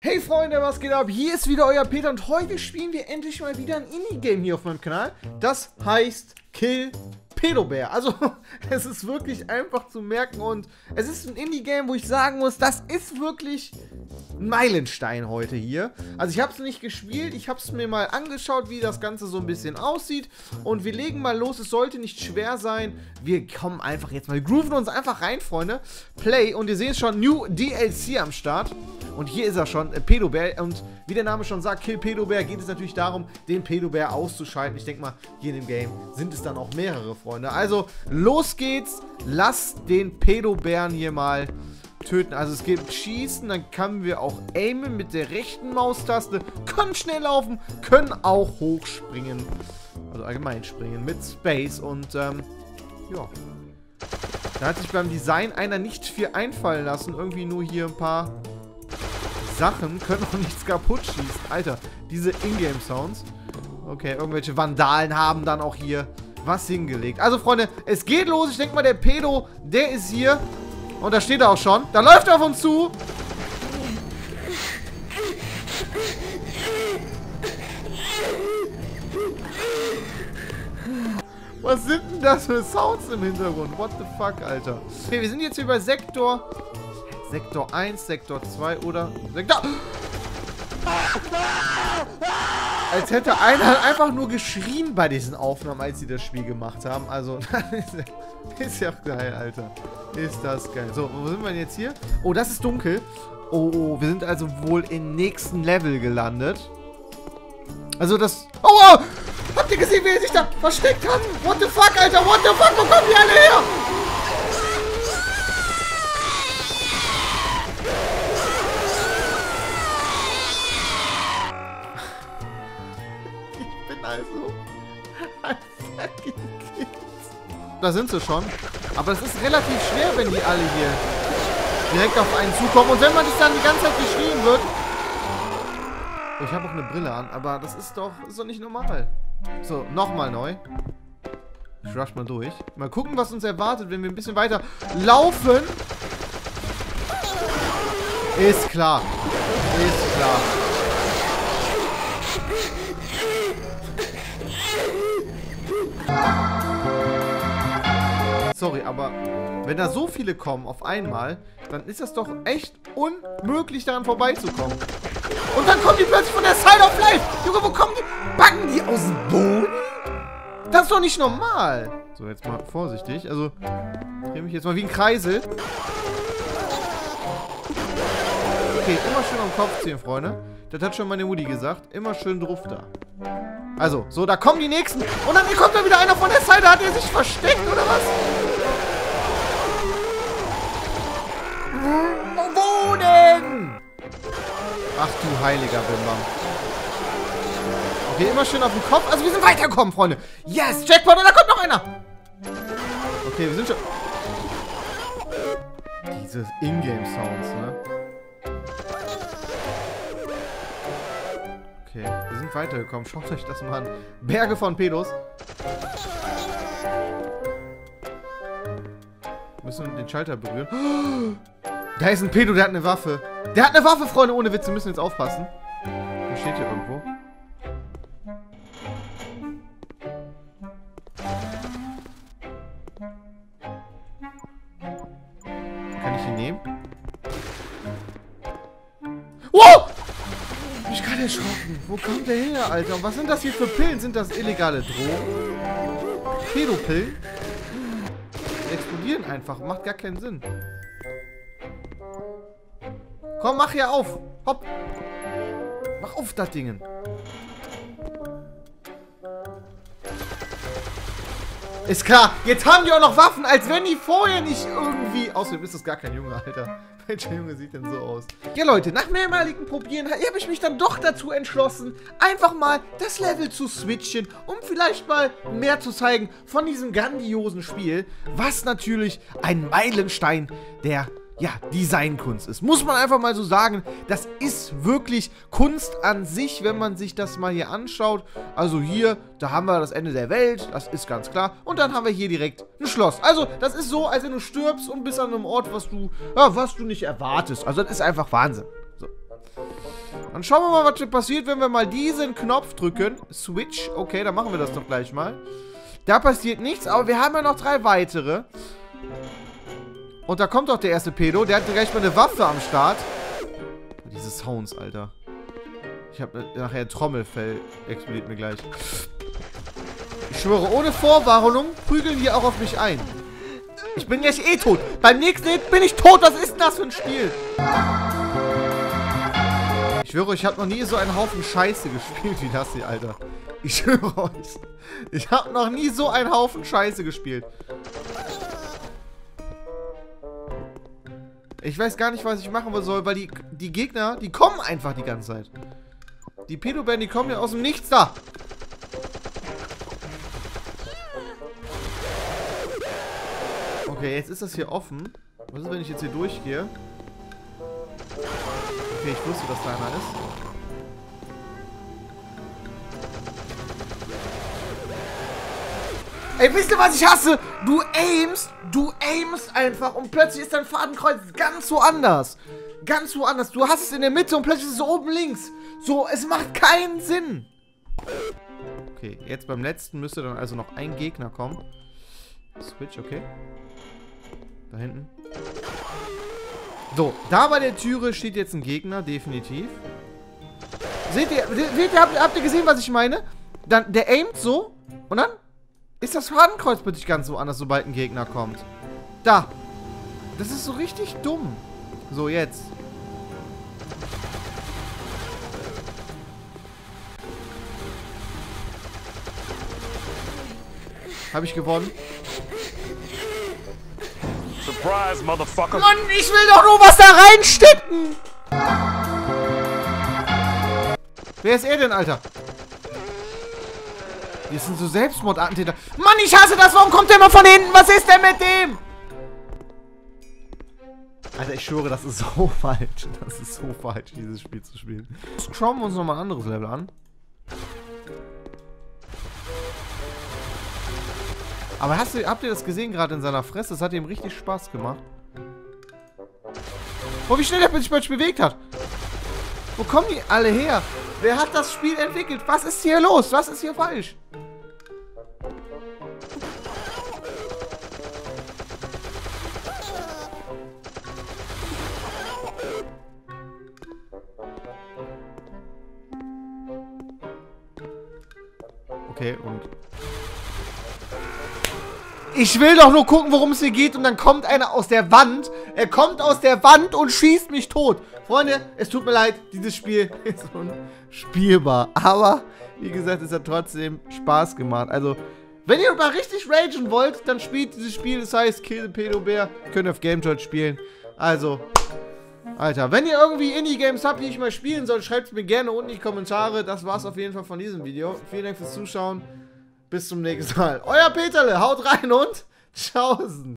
Hey Freunde, was geht ab? Hier ist wieder euer Peter und heute spielen wir endlich mal wieder ein Indie-Game hier auf meinem Kanal. Das heißt Kill Pedobär. Also, es ist wirklich einfach zu merken und es ist ein Indie-Game, wo ich sagen muss, das ist wirklich ein Meilenstein heute hier. Also, ich habe es nicht gespielt, ich habe es mir mal angeschaut, wie das Ganze so ein bisschen aussieht und wir legen mal los. Es sollte nicht schwer sein. Wir kommen einfach jetzt mal, wir grooven uns einfach rein, Freunde. Play und ihr seht schon, New DLC am Start. Und hier ist er schon, Pedobär. Und wie der Name schon sagt, Kill Pedobär, geht es natürlich darum, den Pedobär auszuschalten. Ich denke mal, hier in dem Game sind es dann auch mehrere, Freunde. Also, los geht's. Lasst den Pedobären hier mal töten. Also, es gibt Schießen, dann können wir auch aimen mit der rechten Maustaste. Können schnell laufen, können auch hochspringen. Also allgemein springen mit Space. Und, ja. Da hat sich beim Design einer nicht viel einfallen lassen. Irgendwie nur hier ein paar Sachen, können auch nichts kaputt schießen. Alter, diese Ingame-Sounds. Okay, irgendwelche Vandalen haben dann auch hier was hingelegt. Also, Freunde, es geht los. Ich denke mal, der Pedo, der ist hier. Und da steht er auch schon. Da läuft er auf uns zu. Was sind denn das für Sounds im Hintergrund? What the fuck, Alter? Okay, wir sind jetzt hier bei Sektor 1, Sektor 2 oder Sektor... Als hätte einer einfach nur geschrien bei diesen Aufnahmen, als sie das Spiel gemacht haben. Also, ist ja geil, Alter. Ist das geil. So, wo sind wir denn jetzt hier? Oh, das ist dunkel. Oh, wir sind also wohl im nächsten Level gelandet. Also das... Oh, oh! Habt ihr gesehen, wie er sich da versteckt hat? What the fuck, Alter? What the fuck? Wo kommen die alle her? Da sind sie schon. Aber es ist relativ schwer, wenn die alle hier direkt auf einen zukommen. Und wenn man das dann die ganze Zeit geschrien wird. Oh, ich habe auch eine Brille an, aber das ist doch nicht normal. So, nochmal neu. Ich rush mal durch. Mal gucken, was uns erwartet, wenn wir ein bisschen weiter laufen. Ist klar. Ist klar. Sorry, aber wenn da so viele kommen auf einmal, dann ist das doch echt unmöglich, daran vorbeizukommen. Und dann kommen die plötzlich von der Side of Life. Junge, wo kommen die? Backen die aus dem Boden? Das ist doch nicht normal. So, jetzt mal vorsichtig. Also, ich drehe mich jetzt mal wie ein Kreisel. Okay, immer schön am Kopf ziehen, Freunde. Das hat schon meine Mutti gesagt. Immer schön drauf da. Also, so, da kommen die nächsten. Und dann kommt da wieder einer von der Seite. Hat er sich versteckt, oder was? Wo denn? Ach du heiliger Bimbam. Okay, immer schön auf den Kopf. Also, wir sind weitergekommen, Freunde. Yes, Jackpot. Und da kommt noch einer. Okay, wir sind schon... Diese Ingame-Sounds, ne? Okay, wir sind weitergekommen. Schaut euch das mal an. Berge von Pedos. Müssen wir den Schalter berühren. Oh, da ist ein Pedo, der hat eine Waffe. Der hat eine Waffe, Freunde, ohne Witz. Wir müssen jetzt aufpassen. Der steht hier irgendwo. Kann ich ihn nehmen? Wow! Ich bin gerade erschrocken. Wo kommt der her, Alter? Und was sind das hier für Pillen? Sind das illegale Drogen? Pedopillen? Die explodieren einfach. Macht gar keinen Sinn. Komm, mach hier auf. Hopp. Mach auf, das Ding. Ist klar. Jetzt haben die auch noch Waffen, als wenn die vorher nicht irgendwie... Außerdem ist das gar kein Junge, Alter. Welcher Junge sieht denn so aus? Ja, Leute, nach mehrmaligen Probieren habe ich mich dann doch dazu entschlossen, einfach mal das Level zu switchen, um vielleicht mal mehr zu zeigen von diesem grandiosen Spiel, was natürlich ein Meilenstein der, ja, Designkunst ist. Muss man einfach mal so sagen, das ist wirklich Kunst an sich, wenn man sich das mal hier anschaut. Also hier, da haben wir das Ende der Welt, das ist ganz klar. Und dann haben wir hier direkt ein Schloss. Also das ist so, als wenn du stirbst und bist an einem Ort, was du nicht erwartest. Also das ist einfach Wahnsinn. So. Dann schauen wir mal, was passiert, wenn wir mal diesen Knopf drücken. Switch. Okay, dann machen wir das doch gleich mal. Da passiert nichts, aber wir haben ja noch 3 weitere. Und da kommt doch der erste Pedo. Der hat gleich mal eine Waffe am Start. Diese Sounds, Alter. Ich habe nachher ein Trommelfell. Explodiert mir gleich. Ich schwöre, ohne Vorwarnung prügeln die auch auf mich ein. Ich bin gleich eh tot. Beim nächsten Hit bin ich tot. Was ist denn das für ein Spiel? Ich schwöre, ich habe noch nie so einen Haufen Scheiße gespielt wie das hier, Alter. Ich schwöre euch. Ich habe noch nie so einen Haufen Scheiße gespielt. Ich weiß gar nicht, was ich machen soll, weil die Gegner, die kommen einfach die ganze Zeit. Die Pedobären, die kommen ja aus dem Nichts da. Okay, jetzt ist das hier offen. Was ist, wenn ich jetzt hier durchgehe? Okay, ich wusste, dass da einer ist. Ey, wisst ihr, was ich hasse? Du aimst einfach und plötzlich ist dein Fadenkreuz ganz woanders. Ganz woanders. Du hast es in der Mitte und plötzlich ist es oben links. So, es macht keinen Sinn. Okay, jetzt beim letzten müsste dann also noch ein Gegner kommen. Switch, okay. Da hinten. So, da bei der Türe steht jetzt ein Gegner, definitiv. Seht ihr, habt ihr gesehen, was ich meine? Dann, der aimt so und dann ist das Fadenkreuz plötzlich ganz woanders, sobald ein Gegner kommt. Da. Das ist so richtig dumm. So, jetzt. Habe ich gewonnen? Surprise, Motherfucker. Mann, ich will doch nur was da reinstecken. Wer ist er denn, Alter? Wir sind so Selbstmordattentäter. Mann, ich hasse das. Warum kommt der immer von hinten? Was ist denn mit dem? Alter, ich schwöre, das ist so falsch. Das ist so falsch, dieses Spiel zu spielen. Schauen wir uns nochmal ein anderes Level an. Aber habt ihr das gesehen gerade in seiner Fresse? Das hat ihm richtig Spaß gemacht. Oh, wie schnell der sich plötzlich bewegt hat. Wo kommen die alle her? Wer hat das Spiel entwickelt? Was ist hier los? Was ist hier falsch? Okay, und... Ich will doch nur gucken, worum es hier geht und dann kommt einer aus der Wand. Er kommt aus der Wand und schießt mich tot. Freunde, es tut mir leid, dieses Spiel ist unspielbar. Aber, wie gesagt, es hat trotzdem Spaß gemacht. Also, wenn ihr mal richtig ragen wollt, dann spielt dieses Spiel. Das heißt Kill the Pedobär. Könnt ihr auf GameJoy spielen. Also, Alter, wenn ihr irgendwie Indie-Games habt, die ich mal spielen soll, schreibt es mir gerne unten in die Kommentare. Das war's auf jeden Fall von diesem Video. Vielen Dank fürs Zuschauen. Bis zum nächsten Mal. Euer Peterle, haut rein und tschaußen.